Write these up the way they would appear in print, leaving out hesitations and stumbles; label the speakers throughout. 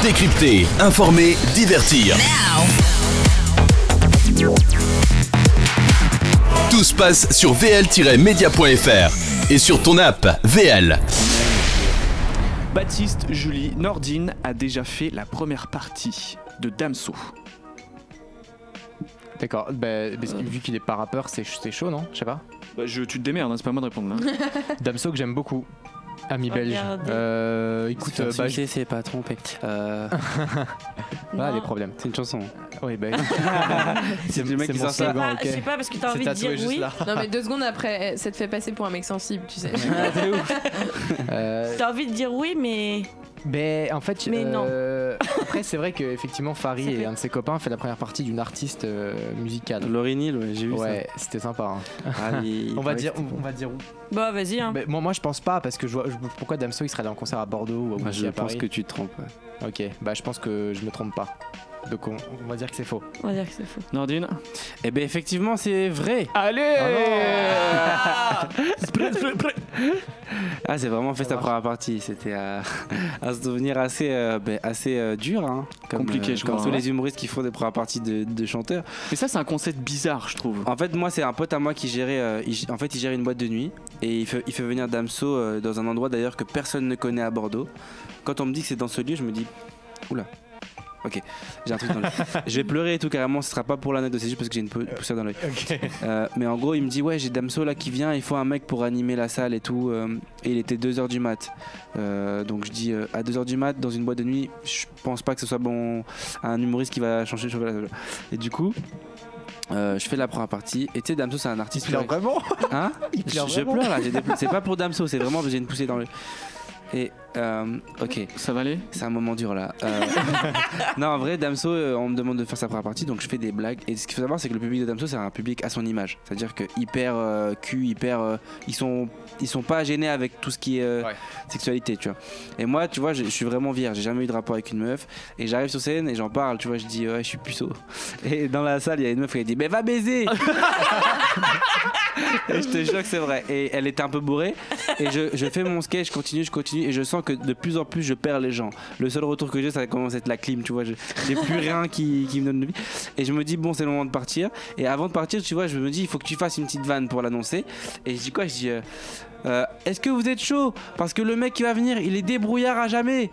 Speaker 1: Décrypter, informer, divertir. Tout se passe sur vl-media.fr et sur ton app VL.
Speaker 2: Baptiste Julie Nordine a déjà fait la première partie de Damso.
Speaker 3: D'accord, vu qu'il est pas rappeur, c'est chaud, non? Je sais pas.
Speaker 2: Tu te démerdes, hein, c'est pas à moi de répondre là.
Speaker 3: Damso que j'aime beaucoup. Ami belge. Écoute,
Speaker 4: c'est pas trompé.
Speaker 3: Voilà des problèmes.
Speaker 4: C'est une chanson.
Speaker 3: Oui,
Speaker 4: c'est du mec qui sort ça.
Speaker 5: Okay. Je sais pas parce que t'as envie de dire oui.
Speaker 6: Non mais 2 secondes après, ça te fait passer pour un mec sensible, tu sais.
Speaker 3: C'est ouf.
Speaker 5: T'as envie de dire oui, mais.
Speaker 3: En fait,
Speaker 5: non.
Speaker 3: Après c'est vrai qu'effectivement Farid et un de ses copains fait la première partie d'une artiste musicale.
Speaker 4: Laurie Neal, ouais, j'ai vu ça.
Speaker 3: Ouais, c'était sympa. Hein.
Speaker 4: On
Speaker 3: va dire où.
Speaker 5: Bah vas-y. Hein.
Speaker 3: Moi je pense pas parce que je vois pourquoi Damso il serait allé en concert à Bordeaux ou à
Speaker 4: je
Speaker 3: Paris.
Speaker 4: pense que tu te trompes. Ouais.
Speaker 3: Ok, je pense que je me trompe pas. Donc on va dire que c'est faux.
Speaker 5: On va dire que c'est faux.
Speaker 2: Nordine.
Speaker 4: Eh ben effectivement c'est vrai.
Speaker 2: Allez.
Speaker 4: C'est vraiment fait sa première partie. C'était un souvenir assez dur, hein,
Speaker 2: compliqué, je crois.
Speaker 4: Comme tous les humoristes qui font des premières parties de chanteurs.
Speaker 2: Mais ça c'est un concept bizarre, je trouve.
Speaker 4: En fait moi c'est un pote à moi qui gérait. Il gérait une boîte de nuit et il fait venir Damso dans un endroit d'ailleurs que personne ne connaît à Bordeaux. Quand on me dit que c'est dans ce lieu, je me dis oula. Ok, j'ai un truc dans l'œil. Je vais pleurer et tout carrément, ce sera pas pour l'anecdote, c'est juste parce que j'ai une poussière dans l'œil.
Speaker 3: Okay.
Speaker 4: Mais en gros, il me dit ouais, j'ai Damso là qui vient, il faut un mec pour animer la salle et tout. Et il était 2h du mat. Donc je dis à 2h du mat dans une boîte de nuit, je pense pas que ce soit bon un humoriste qui va changer. Et du coup. Je fais la première partie et tu sais Damso c'est un artiste.
Speaker 3: Il pleure vraiment.
Speaker 4: Hein? Je pleure là, c'est pas pour Damso, c'est vraiment j'ai une poussée dans l'œil. Et ok,
Speaker 2: ça va aller.
Speaker 4: C'est un moment dur là. Non, en vrai, Damso, on me demande de faire sa première partie, donc je fais des blagues. Et ce qu'il faut savoir, c'est que le public de Damso, c'est un public à son image. C'est-à-dire que hyper ils sont pas gênés avec tout ce qui est sexualité, tu vois. Et moi, tu vois, je suis vraiment vierge. J'ai jamais eu de rapport avec une meuf. Et j'arrive sur scène et j'en parle, tu vois. Je dis ouais, je suis puceau. Et dans la salle, il y a une meuf qui a dit mais va baiser. Et je te jure que c'est vrai. Et elle était un peu bourrée. Et je fais mon sketch, je continue. Et je sens que de plus en plus je perds les gens. Le seul retour que j'ai, ça commence à être la clim, tu vois. J'ai plus rien qui me donne de vie. Et je me dis, bon, c'est le moment de partir. Et avant de partir, tu vois, je me dis, il faut que tu fasses une petite vanne pour l'annoncer. Et je dis quoi? Je dis, est-ce que vous êtes chaud? Parce que le mec qui va venir, il est débrouillard à jamais.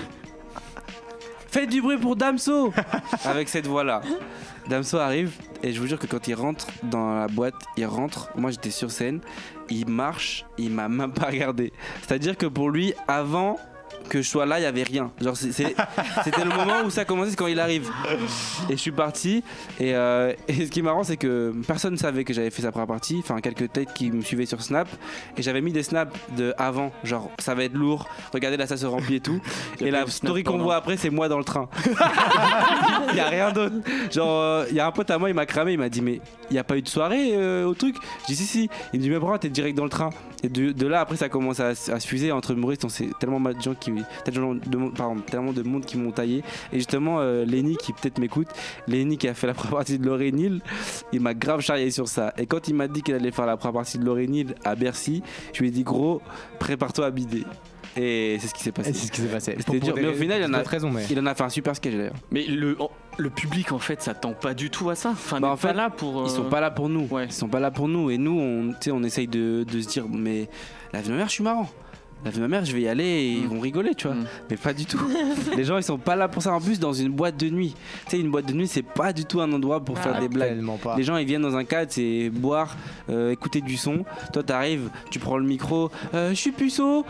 Speaker 4: Faites du bruit pour Damso. Avec cette voix-là. Damso arrive et je vous jure que quand il rentre dans la boîte, moi j'étais sur scène, il marche, il m'a même pas regardé. C'est-à-dire que pour lui, avant que je sois là, il y avait rien. Genre c'était le moment où ça commençait, c'est quand il arrive. Et je suis parti et ce qui est marrant, c'est que personne ne savait que j'avais fait sa première partie, enfin quelques têtes qui me suivaient sur Snap et j'avais mis des snaps de avant, genre ça va être lourd, regardez là ça se remplit et tout. Et la story qu'on voit après, c'est moi dans le train. Il y a rien d'autre. Genre il y a un pote à moi, il m'a cramé, il m'a dit mais il y a pas eu de soirée au truc. Je dis si. Il me dit mais pourquoi t'es direct dans le train? Et de là après ça commence à se fuser entre humoristes, on sait tellement de gens qui tellement de monde qui m'ont taillé. Et justement Lenny qui peut-être m'écoute, Lenny qui a fait la première partie de Laurie Neal, il m'a grave charrié sur ça. Et quand il m'a dit qu'il allait faire la première partie de Laurie Neal à Bercy, je lui ai dit gros, prépare-toi à bider. Et c'est ce qui s'est passé. C'était dur, mais au final il en a fait un super sketch d'ailleurs.
Speaker 2: Mais le public en fait s'attend pas du tout à ça. Enfin,
Speaker 4: en fait,
Speaker 2: là pour,
Speaker 4: ils sont pas là pour nous.
Speaker 2: Ouais.
Speaker 4: Ils sont pas là pour nous. Et nous on essaye de se dire mais la vie de ma mère je suis marrant. La vie de ma mère, je vais y aller et ils vont rigoler, tu vois. Mais pas du tout. Les gens, ils sont pas là pour ça. En plus, dans une boîte de nuit. Tu sais, une boîte de nuit, c'est pas du tout un endroit pour faire des blagues. Les gens, ils viennent dans un cadre, c'est boire, écouter du son. Toi, t'arrives, tu prends le micro. Je suis puceau.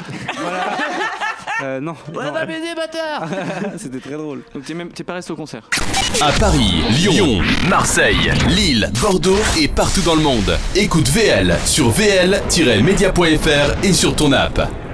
Speaker 4: Voilà. Non.
Speaker 5: Ouais, va baiser, bâtard.
Speaker 4: C'était très drôle.
Speaker 2: Donc, t'es pas resté au concert?
Speaker 1: À Paris, Lyon, Marseille, Lille, Bordeaux et partout dans le monde. Écoute VL sur vl-media.fr et sur ton app.